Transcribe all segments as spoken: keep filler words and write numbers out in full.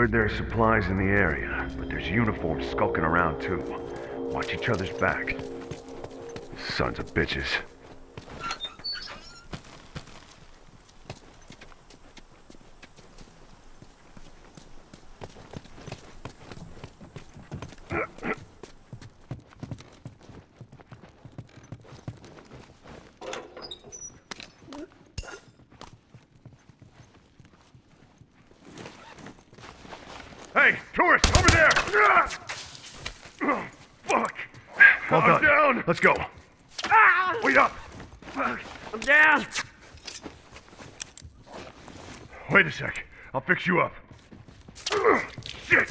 Heard there are supplies in the area, but there's uniforms skulking around too. Watch each other's back. Sons of bitches. Hey, tourist, over there! Oh, fuck! Well I'm done. down. Let's go. Ah! Wait up! Fuck, I'm down. Wait a sec. I'll fix you up. Shit!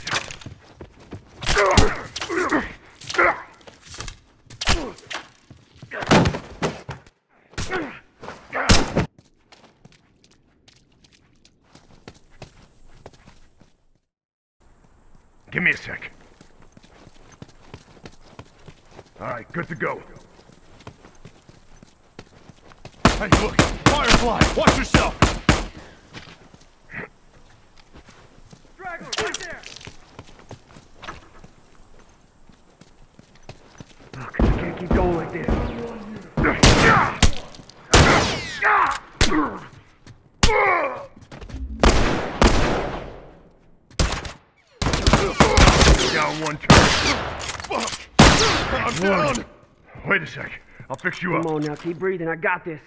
Give me a sec. All right, good to go. Hey, look! Firefly! Watch yourself! Straggler, right there! Look, I can't keep going like this. Down one turn. Fuck! I'm down! Wait a sec. I'll fix you up. Come on now, keep breathing. I got this.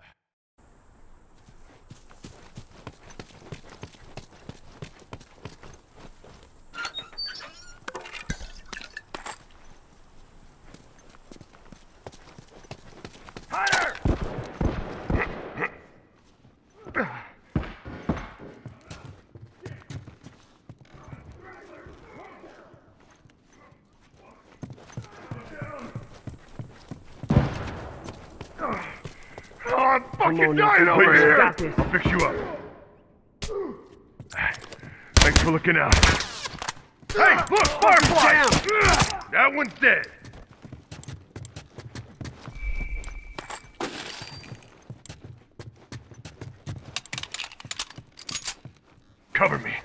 Hunter! Oh, I'm Come fucking on now, dying keep over breathing. I here. got this. I'll fix you up. Thanks for looking out. Hey, look, Firefly! That one's dead. Cover me.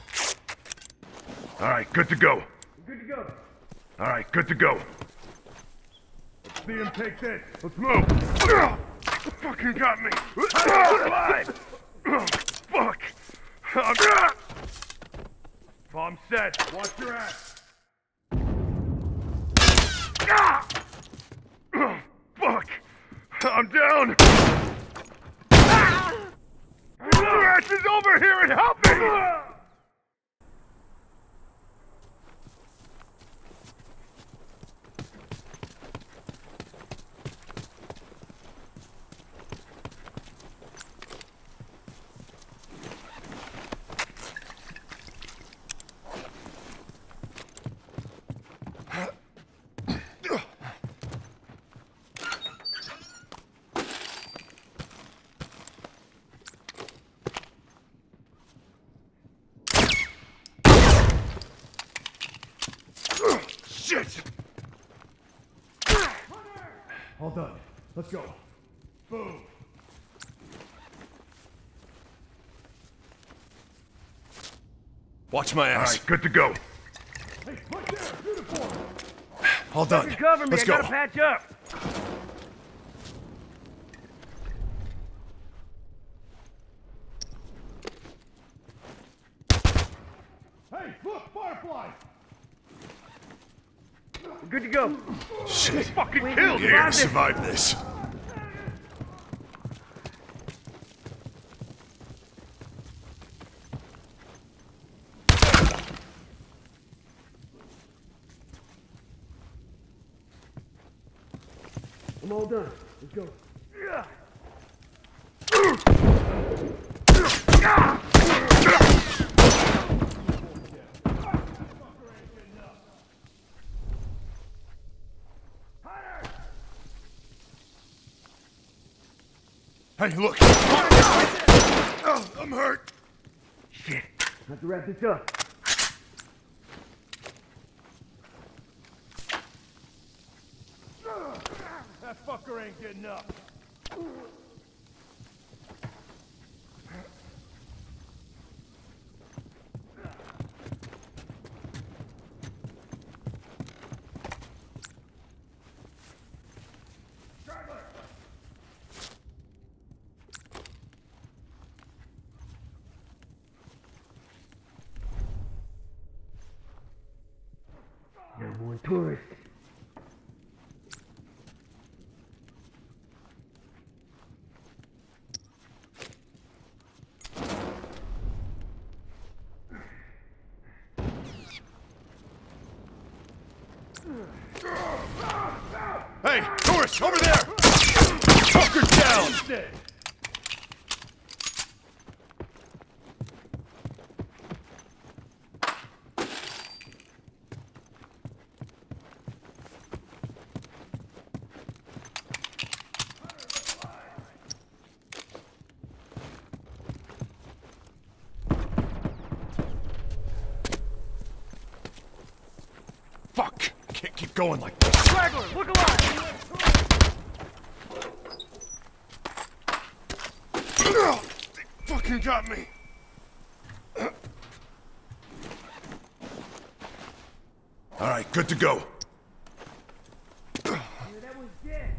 All right, good to go. Good to go. All right, good to go. Let's see him take this. Let's move. Ugh, fucking got me. Alive. Fuck. I'm, I'm set. Watch your ass. Ah! Ugh, fuck. I'm down. Ah! Your ass is over here and help me. Shit! All done. Let's go. Boom. Watch my All ass. right, good to go. Hey, right there! Uniform! All done. You cover me. Let's I go. gotta patch up. Hey, look! Firefly! Good to go. Shit. Fucking Wait, killed you You're me. gonna survive this. I'm all done. Let's go. Hey, look! Oh, I'm hurt! Shit. Have to wrap this up. That fucker ain't getting up. one tourist. Hey, tourist, over there! Fuckers down! Fuck! Can't keep going like this. Straggler, look alive! They fucking got me! Alright, good to go. That was dead.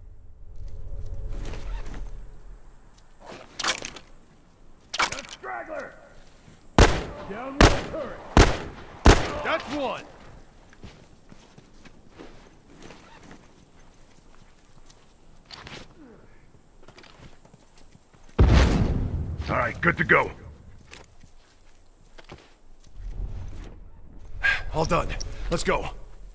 Got a straggler! Down one turret! That's one! Alright, good to go. All done. Let's go.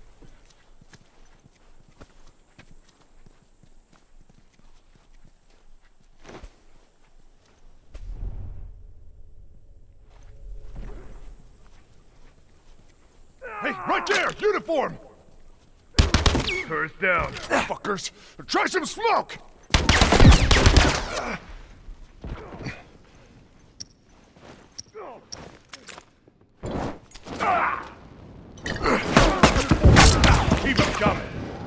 Hey, right there! Uniform! Turret's down. Fuckers! Try some smoke! Keep them coming.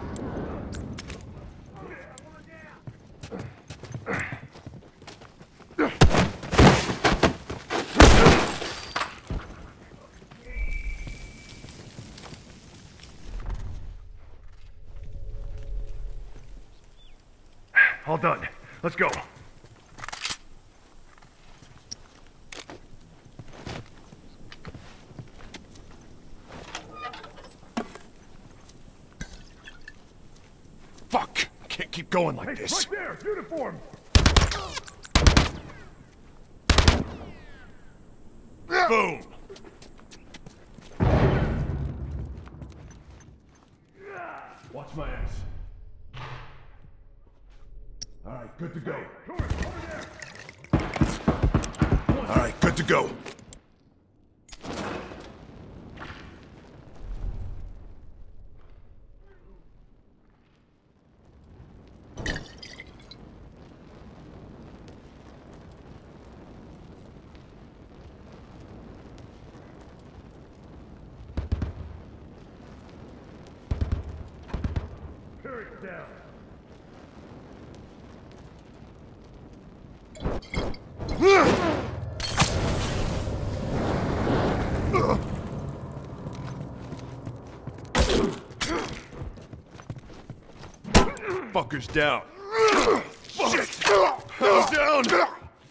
All done. Let's go. Fuck! Can't keep going like Hey, this. right there! Uniform! Boom! Watch my ass. Alright, good to go. Tourist, over there! Alright, good to go. Turret down! Fuckers down. Shit! I'm down!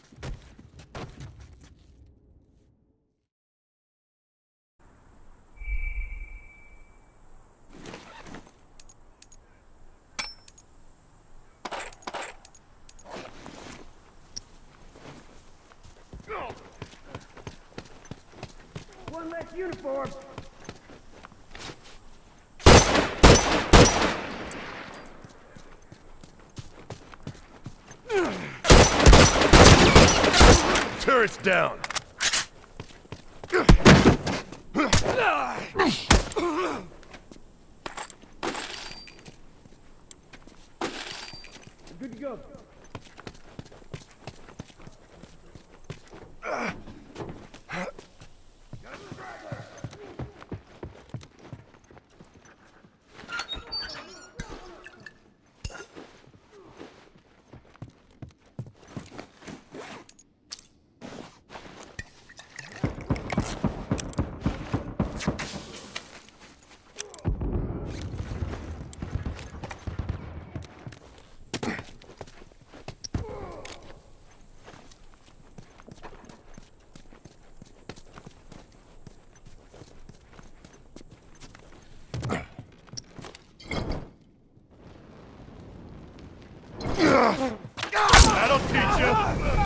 One less uniform. Turret's down. Good to go. That'll teach you.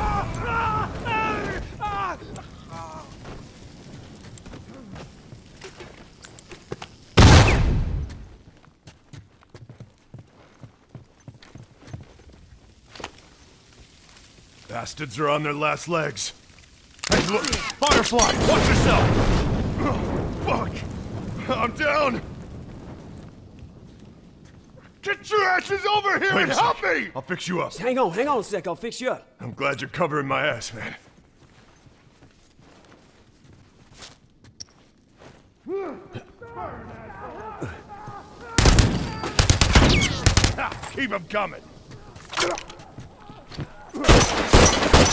Bastards are on their last legs. Hey, look! Firefly! Watch yourself! Oh, fuck! I'm down! Get your asses over here Wait and a help sec. me! I'll fix you up. Hang on, hang on a sec. I'll fix you up. I'm glad you're covering my ass, man. Ha, keep them coming!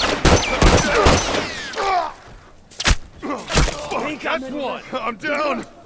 Ain't got That's one! I'm down!